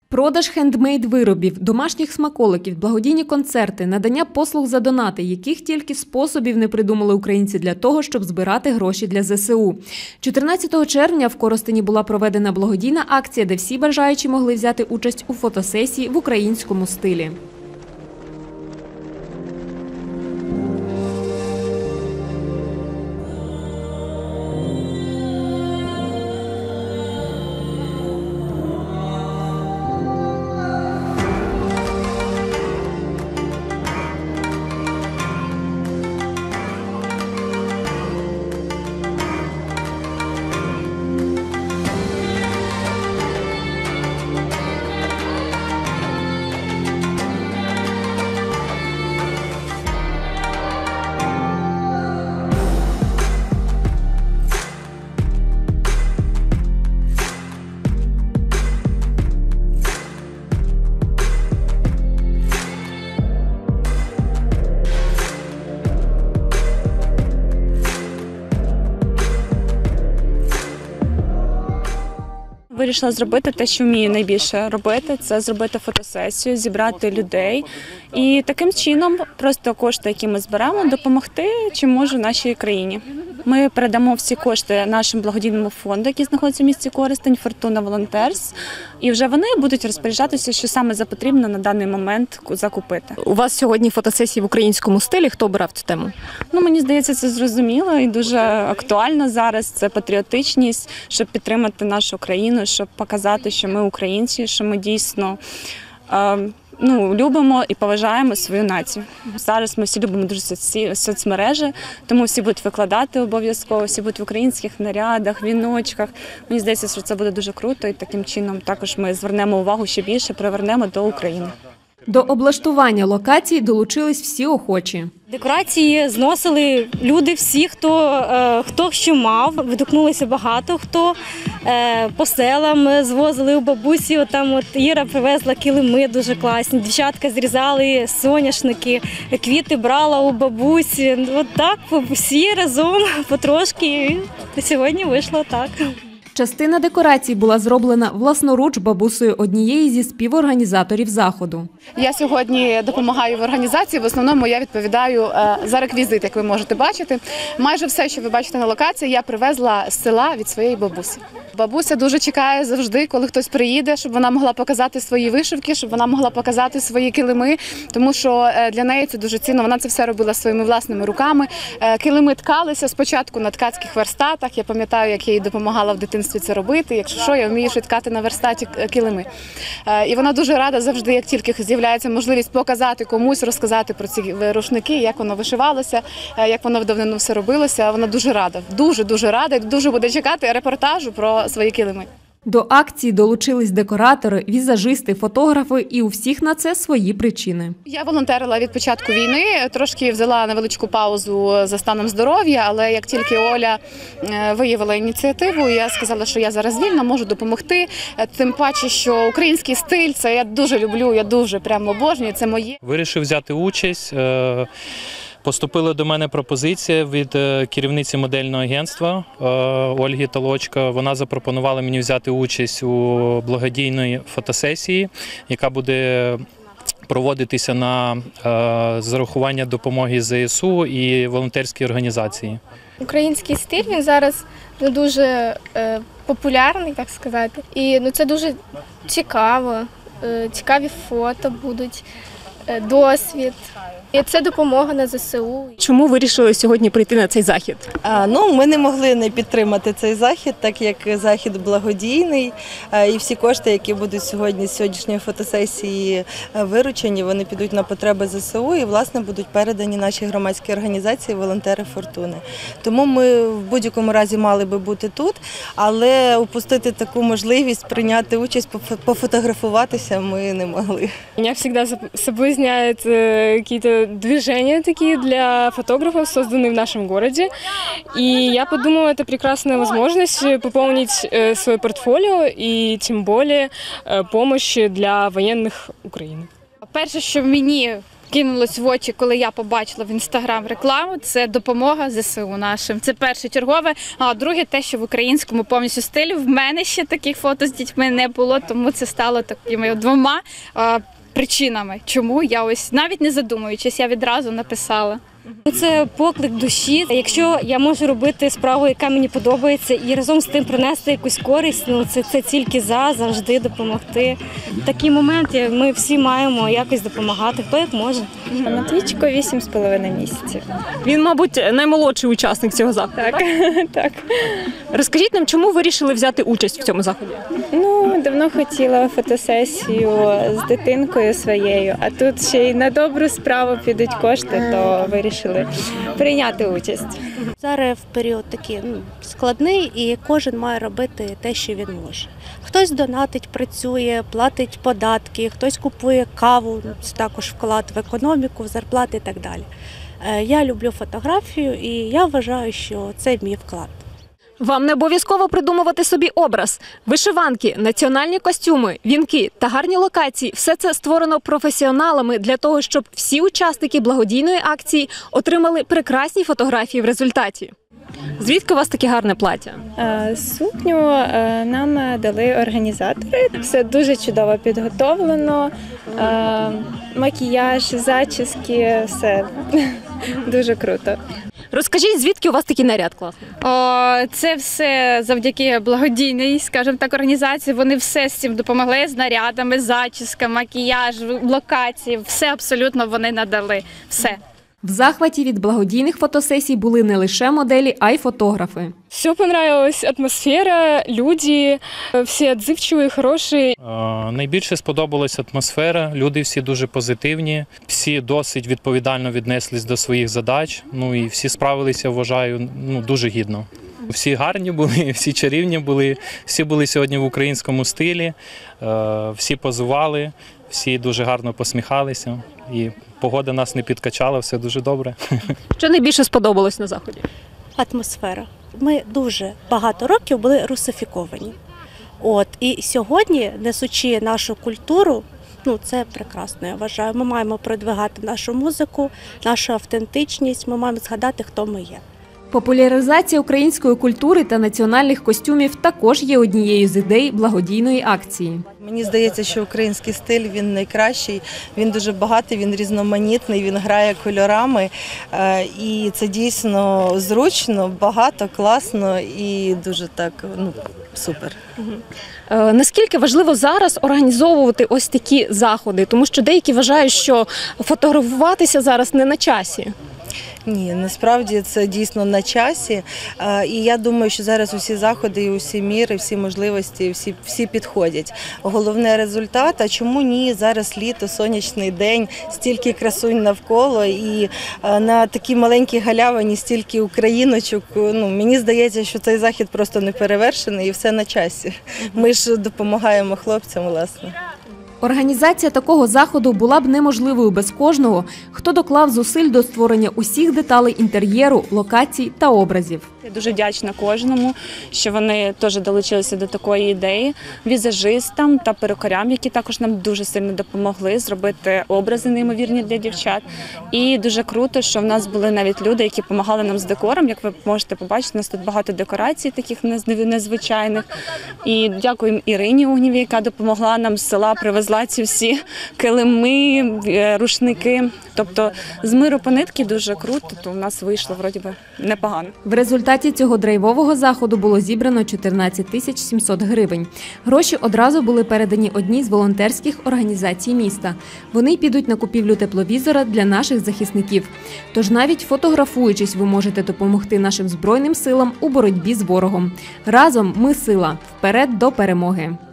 Продаж хендмейд-виробів, домашніх смаколиків, благодійні концерти, надання послуг за донати, яких тільки способів не придумали українці для того, щоб збирати гроші для ЗСУ. 14 червня в Коростені була проведена благодійна акція, де всі бажаючі могли взяти участь у фотосесії в українському стилі. Вирішила зробити те, що вмію найбільше робити – це зробити фотосесію, зібрати людей і таким чином просто кошти, які ми зберемо, допомогти чим можу нашій країні. Ми передамо всі кошти нашому благодійному фонду, який знаходиться в місті Коростень, «Фортуна Волонтерс», і вже вони будуть розпоряджатися, що саме за потрібно на даний момент закупити. У вас сьогодні фотосесії в українському стилі. Хто обирав цю тему? Мені здається, це зрозуміло і дуже актуально зараз. Це патріотичність, щоб підтримати нашу країну, щоб показати, що ми українці, що ми дійсно любимо і поважаємо свою націю. Зараз ми всі любимо дуже соцмережі, тому всі будуть викладати обов'язково, всі будуть в українських нарядах, віночках. Мені здається, що це буде дуже круто і таким чином також ми звернемо увагу ще більше, привернемо до України. До облаштування локацій долучились всі охочі. Декорації зносили люди всі, хто що мав, відгукнулося багато хто. По селам звозили у бабусі, Іра привезла килими дуже класні, дівчатка зрізали соняшники, квіти брала у бабусі. Так, всі разом потрошки, і сьогодні вийшло так. Частина декорацій була зроблена власноруч бабусею однієї зі співорганізаторів заходу. Я сьогодні допомагаю в організації, в основному я відповідаю за реквізит, як ви можете бачити. Майже все, що ви бачите на локації, я привезла з села від своєї бабусі. Бабуся дуже чекає завжди, коли хтось приїде, щоб вона могла показати свої вишивки, щоб вона могла показати свої килими, тому що для неї це дуже цінно. Вона це все робила своїми власними руками. Килими ткалися спочатку на ткацьких верстатах. Я пам'ятаю, як я їй допомагала в дитинстві це робити. Якщо що, я вмію ткати на верстаті килими. І вона дуже рада завжди, як тільки з'являється можливість показати комусь, розказати про ці рушники, як воно вишивалося, як воно в давнину все робилося. Вона дуже рада, дуже рада і дуже буде чекати репортажу про свої килими. До акції долучились декоратори, візажисти, фотографи і у всіх на це свої причини. Я волонтерила від початку війни, трошки взяла невеличку паузу за станом здоров'я, але як тільки Оля виявила ініціативу, я сказала, що я зараз вільна, можу допомогти. Тим паче, що український стиль, це я дуже люблю, я дуже прямо обожнюю, це моє. Вирішив взяти участь. Поступила до мене пропозиція від керівниці модельного агентства Ольги Толочко. Вона запропонувала мені взяти участь у благодійній фотосесії, яка буде проводитися на зарахування допомоги ЗСУ і волонтерській організації. Український стиль, він зараз дуже популярний, так сказати. І це дуже цікаво, цікаві фото будуть, досвід. І це допомога на ЗСУ. Чому вирішили сьогодні прийти на цей захід? Ми не могли не підтримати цей захід, так як захід благодійний. І всі кошти, які будуть сьогодні з сьогоднішньої фотосесії виручені, вони підуть на потреби ЗСУ і, власне, будуть передані нашій громадській організації «Волонтери Фортуни». Тому ми в будь-якому разі мали би бути тут, але упустити таку можливість прийняти участь, пофотографуватися ми не могли. Меня всегда соблазняют какие-то движения такие для фотографов, созданные в нашем городе. И я подумала, это прекрасная возможность пополнить свое портфолио и тем более помощь для военных України. Перше, що мені кинулось в очі, коли я побачила в Інстаграм рекламу, це допомога ЗСУ нашим. Це перше чергове, а друге те, що в українському повністю стилі. В мене ще таких фото з дітьми не було, тому це стало такими двома причинами, чому я ось навіть не задумуючись, я відразу написала. Це поклик душі. Якщо я можу робити справу, яка мені подобається, і разом з тим принести якусь користь, це тільки завжди допомогти. В такі моменти ми всі маємо якось допомагати, хто як може. Матвійчику 8,5 місяців. Він, мабуть, наймолодший учасник цього заходу. Так, так. Розкажіть нам, чому ви вирішили взяти участь в цьому заході? Ну, давно хотіла фотосесію з дитинкою своєю, а тут ще й на добру справу підуть кошти, то вирішили прийняти участь. Зараз період такий складний, і кожен має робити те, що він може. Хтось донатить, працює, платить податки, хтось купує каву, це також вклад в економіку, в зарплати і так далі. Я люблю фотографію, і я вважаю, що це мій вклад. Вам не обов'язково придумувати собі образ. Вишиванки, національні костюми, вінки та гарні локації – все це створено професіоналами для того, щоб всі учасники благодійної акції отримали прекрасні фотографії в результаті. Звідки у вас таке гарне плаття? Сукню нам дали організатори. Все дуже чудово підготовлено. Макіяж, зачіски, все дуже круто. Розкажіть, звідки у вас такий наряд класний? Це все завдяки благодійній, скажімо так, організації. Вони все з цим допомогли, з нарядами, зачіска, макіяж, локації. Все абсолютно вони надали. Все. В захваті від благодійних фотосесій були не лише моделі, а й фотографи. Все понравилось, атмосфера, люди, всі відзивчиві, хороші. Найбільше сподобалась атмосфера, люди всі дуже позитивні, всі досить відповідально віднеслись до своїх задач, ну і всі справилися, вважаю, дуже гідно. Всі гарні були, всі чарівні були, всі були сьогодні в українському стилі, всі позували, всі дуже гарно посміхалися і погода нас не підкачала, все дуже добре. Що найбільше сподобалось на заході? Атмосфера. Ми дуже багато років були русифіковані. І сьогодні, несучи нашу культуру, це прекрасно, я вважаю. Ми маємо продвигати нашу музику, нашу автентичність, ми маємо згадати, хто ми є. Популяризація української культури та національних костюмів також є однією з ідей благодійної акції. Мені здається, що український стиль, він найкращий, він дуже багатий, він різноманітний, він грає кольорами. І це дійсно зручно, багато, класно і дуже так, супер. Наскільки важливо зараз організовувати ось такі заходи? Тому що деякі вважають, що фотографуватися зараз не на часі. Ні, насправді це дійсно на часі. І я думаю, що зараз усі заходи, і усі міри, всі можливості, всі підходять. Головне результат, а чому ні? Зараз літо, сонячний день, стільки красунь навколо і на такій маленькій галявині стільки україночок. Мені здається, що цей захід просто не перевершений і все на часі. Ми ж допомагаємо хлопцям, власне. Організація такого заходу була б неможливою без кожного, хто доклав зусиль до створення усіх деталей інтер'єру, локацій та образів. Я дуже вдячна кожному, що вони теж долучилися до такої ідеї, візажистам та перукарям, які також нам дуже сильно допомогли зробити образи неймовірні для дівчат. І дуже круто, що в нас були навіть люди, які допомагали нам з декором. Як ви можете побачити, у нас тут багато декорацій таких незвичайних. І дякуємо Ірині Угнєвій, яка допомогла нам з села, привезла ці всі килими, рушники. Тобто з миру по нитки дуже круто, то у нас вийшло вроді би непогано. В результаті цього драйвового заходу було зібрано 14 700 гривень. Гроші одразу були передані одній з волонтерських організацій міста. Вони підуть на купівлю тепловізора для наших захисників. Тож навіть фотографуючись, ви можете допомогти нашим Збройним силам у боротьбі з ворогом. Разом ми сила. Вперед до перемоги!